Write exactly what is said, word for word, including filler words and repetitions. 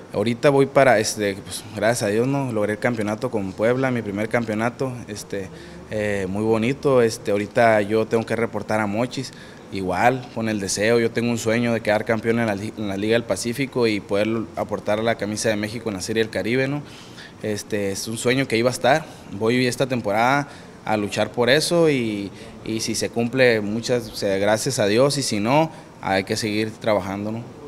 Ahorita voy para, este, pues, gracias a Dios, ¿no? Logré el campeonato con Puebla, mi primer campeonato, este, eh, muy bonito. Este, ahorita yo tengo que reportar a Mochis, igual, con el deseo, yo tengo un sueño de quedar campeón en la, en la Liga del Pacífico y poder aportar a la camisa de México en la Serie del Caribe, ¿no? Este, es un sueño que iba a estar, voy esta temporada a luchar por eso y, y si se cumple, muchas gracias a Dios, y si no, hay que seguir trabajando, ¿no?